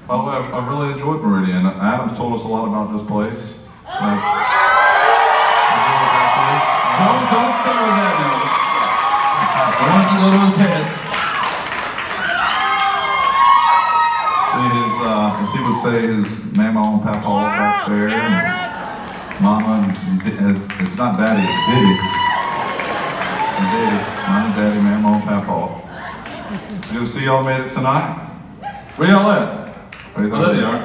By the way, I've really enjoyed Meridian. Adam's told us a lot about this place. Don't start with that now. I want to go to his head. See his, as he would say, his mama and papa back there. And mama, it's not daddy, it's Diddy. Diddy, mama, daddy, mama, and papa. Good to see y'all made it tonight. Where y'all at? Oh, there they are.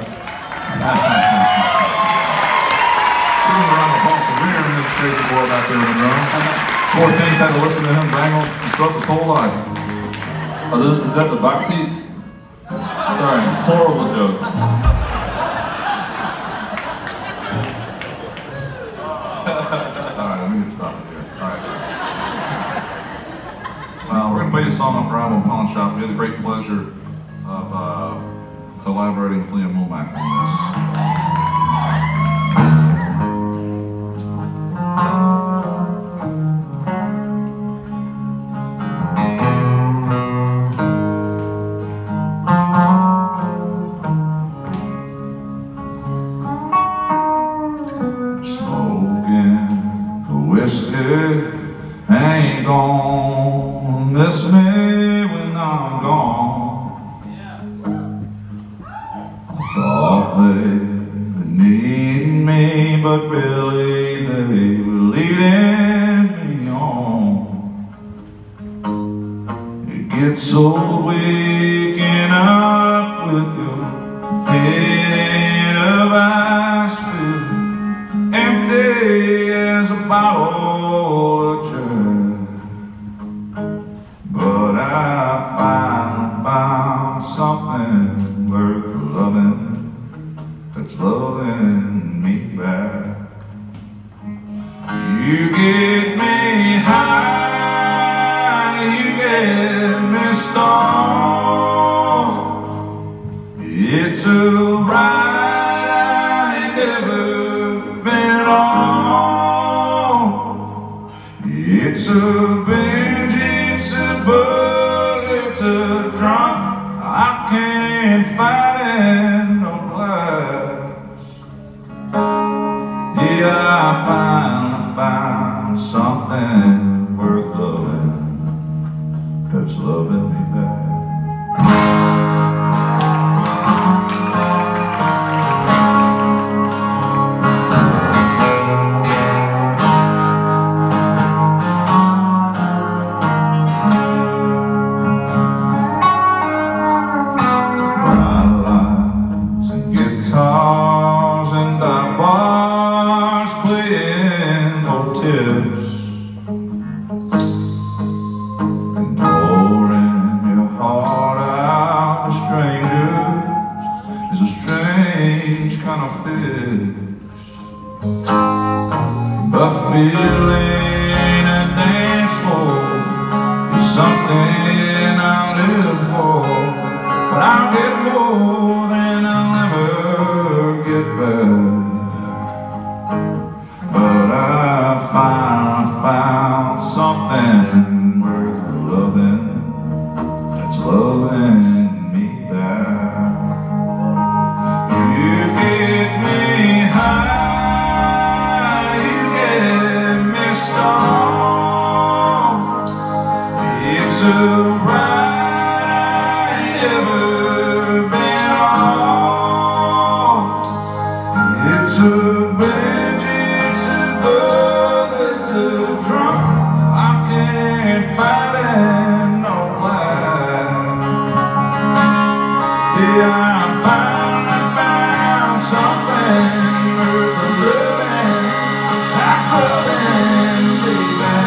Give him a round of applause for rearing this crazy boy back there in the drums. Poor things had to listen to him dangle and stroke his whole life. Oh, is that the box seats? Sorry, horrible joke. Alright, let me get started here. Alright. We're going to play a song off our album, Pawn Shop. We had the great pleasure of collaborating with Liam Womack on this. Ain't gonna miss me when I'm gone. I thought they were needing me, but really they were leading me on. It gets so waking up with your head in a vice, empty as a bottle. Something worth loving, that's loving me back. You get me high, you get me stoned. It's a ride I ain't never been on. It's a binge, it's a buzz, it's a drunk I can't fight it no less. Yeah, I finally found something worth loving, that's loving me back. But feeling a dance floor is something I live for. But I'll get more than I'll ever get back. But I finally found something worth loving, that's loving me back. You get me high, it's a ride I ain't ever been on. It's a binge, it's a buzz, it's a drunk I can't fight it no life. Yeah, I finally found something worth living, that's loving me back.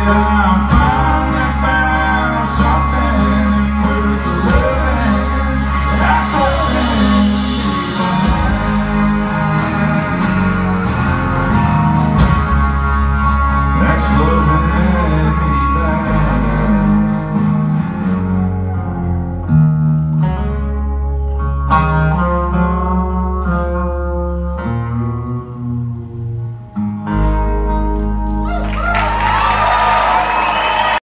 I find